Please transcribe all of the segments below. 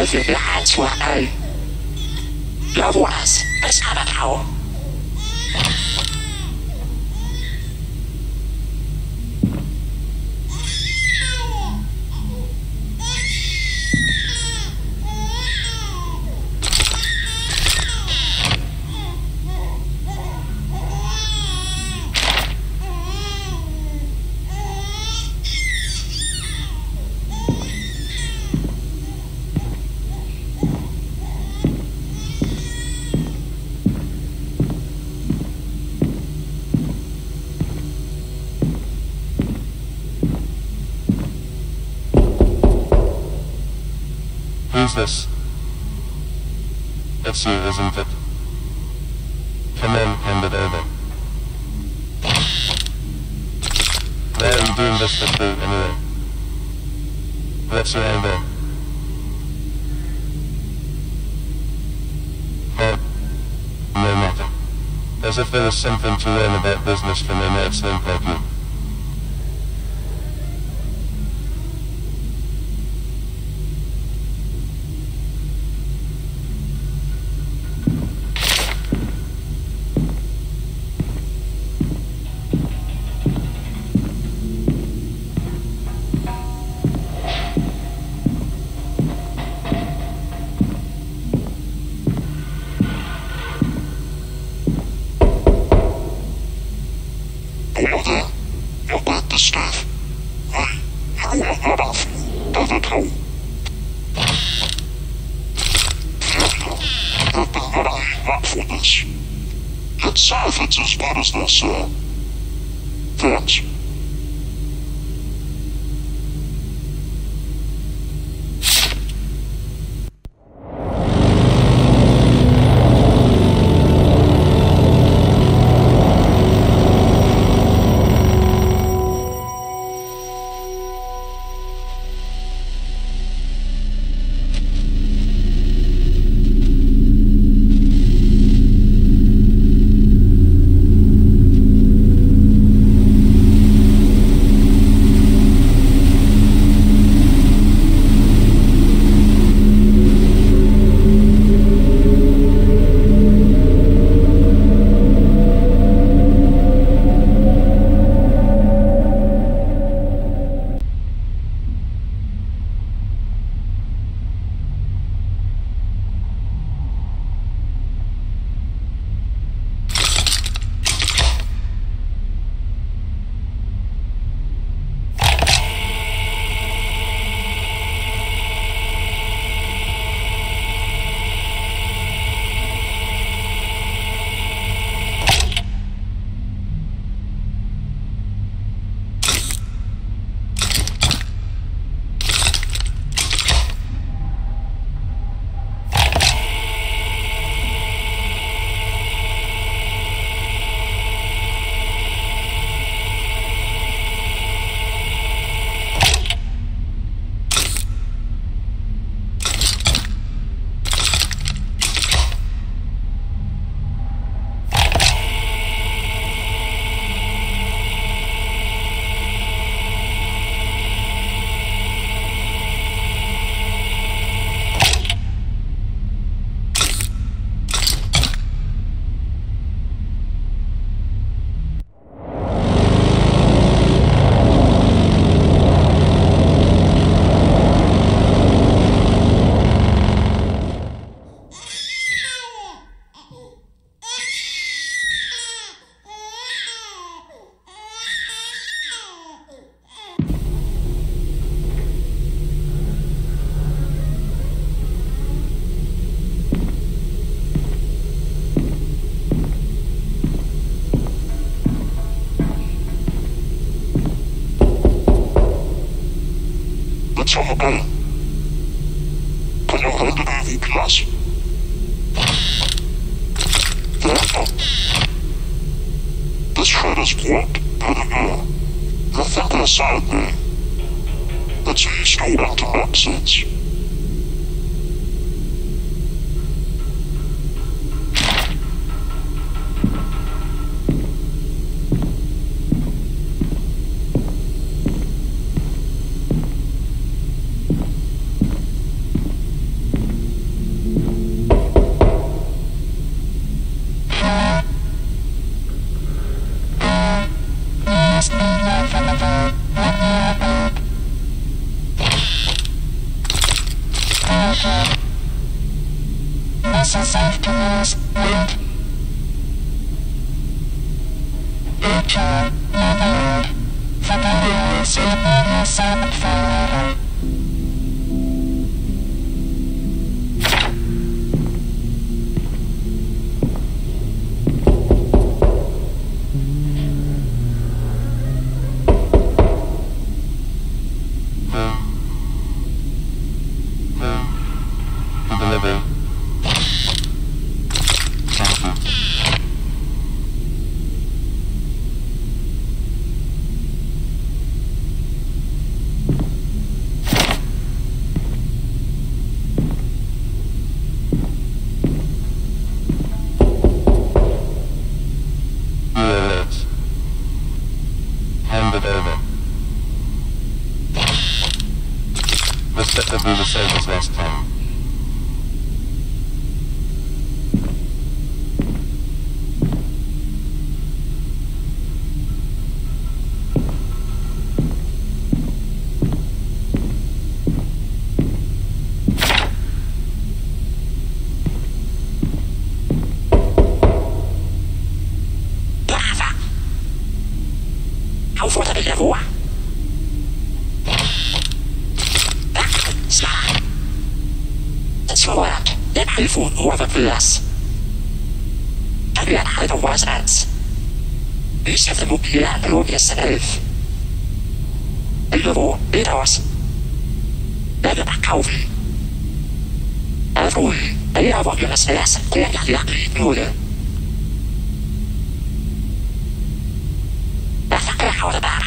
Beweise der H2A. Jawohl, es aber auch. Who's this? It's you, isn't it? Come in, hand it over. Why are you doing this to food anyway? Let's round in. No matter. As if there was something to learn about business for no matter than problem. Let's see if it's as bad as they say. Thanks. Allemaal. Kan je handen aan die klas? This shit is blocked. I don't know. The fuck inside me. It's straight out of nonsense. Respectively the service last time. Hou voor dat ik ervoor. It's work. Then I phone over this. And then I don't was ants. These have the book here and room yourself. I know, it was. Then the back of me. Every, I have on your stairs and clear your lucky noodle. That's a clear out of that.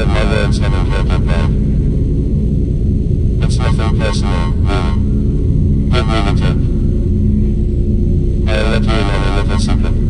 but never intended her but then. It's nothing personal, really. Good meeting to. Let you in and let us something.